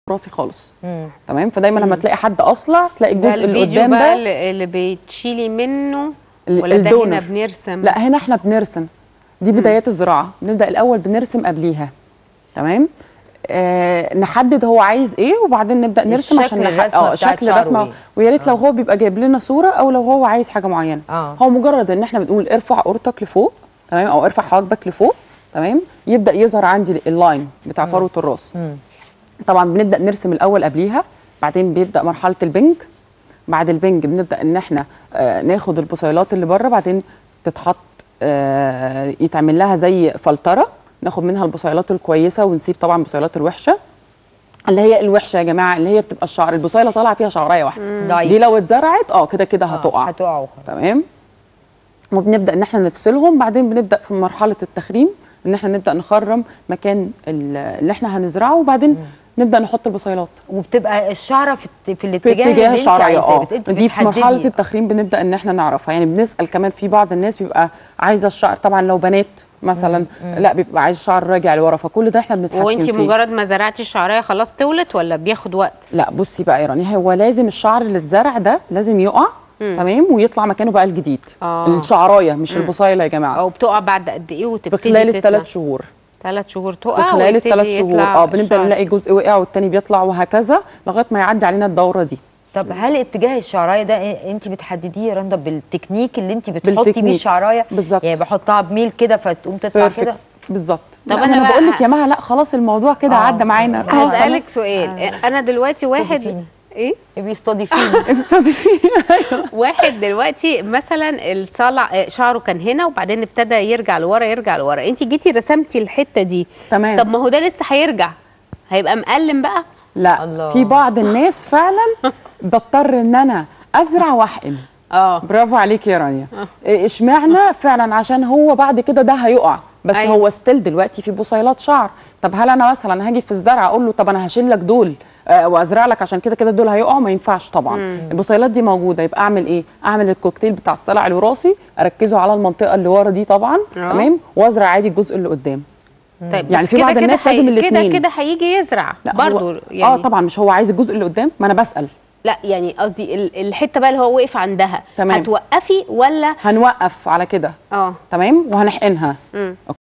راسي خالص. تمام. فدايما لما تلاقي حد اصلع تلاقي الجزء اللي قدام ده اللي بتشيلي منه ولا ده هنا بنرسم؟ لا هنا احنا بنرسم. دي بدايات الزراعه، بنبدا الاول بنرسم قبليها. تمام. نحدد هو عايز ايه وبعدين نبدا نرسم عشان نحقق شكل الرسمه. ويا ريت لو هو بيبقى جايب لنا صوره او لو هو عايز حاجه معينه. هو مجرد ان احنا بنقول ارفع قورتك لفوق، تمام، او ارفع حواجبك لفوق، تمام، يبدا يظهر عندي اللاين بتاع فروه الراس. طبعا بنبدا نرسم الاول قبليها، بعدين بيبدا مرحله البنج. بعد البنج بنبدا ان احنا ناخد البصيلات اللي بره، بعدين تتحط يتعمل لها زي فلتره، ناخد منها البصيلات الكويسه ونسيب طبعا البصيلات الوحشه. اللي هي الوحشه يا جماعه اللي هي بتبقى الشعر البصيله طالعه فيها شعرايه واحده، دي لو اتزرعت كده كده هتقع. تمام. وبنبدا ان احنا نفصلهم. بعدين بنبدا في مرحله التخريم ان احنا نبدا نخرم مكان اللي احنا هنزرعه، وبعدين نبدا نحط البصيلات. وبتبقى الشعره في الاتجاه اللي الشعريه. دي في مرحله التخريم بنبدا ان احنا نعرفها. يعني بنسال كمان، في بعض الناس بيبقى عايزه الشعر، طبعا لو بنات مثلا لا بيبقى عايز الشعر راجع لورا، فكل ده احنا بنتحكم فيه. وانت مجرد ما زرعتي الشعريه خلاص طولت ولا بياخد وقت؟ لا بصي بقى يا رانيا، هو لازم الشعر اللي اتزرع ده لازم يقع. تمام. ويطلع مكانه بقى الجديد. الشعرايه مش البصيله يا جماعه. او بتقع بعد قد ايه وتبتدي في خلال ال3 شهور. 3 شهور تقع في خلال ال3 شهور بنبدا نلاقي جزء وقع والتاني بيطلع وهكذا لغايه ما يعدي علينا الدوره دي. طب هل اتجاه الشعرايه ده انت بتحدديه يا رندا بالتكنيك اللي انت بتحطي بيه الشعرايه؟ بالظبط. يعني بحطها بميل كده فتقوم تطلع كده؟ بالظبط. طب انا بقول لك يا مها، لا خلاص الموضوع كده عدى معانا. هسألك سؤال. انا دلوقتي واحد ايه بيستضيفيني ايوه. واحد دلوقتي مثلا الصلع شعره كان هنا وبعدين ابتدى يرجع لورا انت جيتي رسمتي الحته دي. تمام. طب ما هو ده لسه هيرجع، هيبقى مقلم بقى. لا الله. في بعض الناس فعلا بضطر ان انا ازرع واحقن. برافو عليكي يا رانيا. اشمعنى؟ فعلا عشان هو بعد كده ده هيقع، بس هو ستيل دلوقتي في بصيلات شعر. طب هل انا مثلا هاجي في الزرع اقول له طب انا هشيل لك دول وازرع لك عشان كده كده دول هيقعوا؟ ما ينفعش طبعا. البصيلات دي موجوده. يبقى اعمل ايه؟ اعمل الكوكتيل بتاع الصلع الوراثي، اركزه على المنطقه اللي ورا دي طبعا. تمام. وازرع عادي الجزء اللي قدام. طيب يعني في بعض الناس لازم الاثنين كده هيجي يزرع برضه يعني. طبعا مش هو عايز الجزء اللي قدام، ما انا بسال. لا يعني قصدي الحته بقى اللي هو وقف عندها. تمام. هتوقفي ولا هنوقف على كده؟ تمام. وهنحقنها.